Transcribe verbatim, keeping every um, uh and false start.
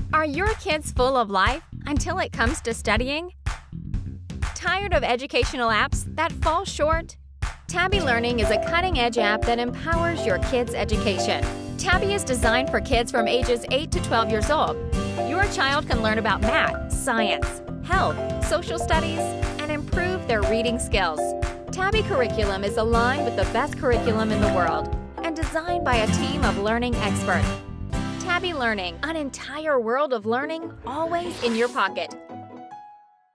Are your kids full of life until it comes to studying? Tired of educational apps that fall short? Tabi Learning is a cutting-edge app that empowers your kids' education. Tabi is designed for kids from ages eight to twelve years old. Your child can learn about math, science, health, social studies, and improve their reading skills. Tabi curriculum is aligned with the best curriculum in the world and designed by a team of learning experts. Tabi Learning, an entire world of learning always in your pocket.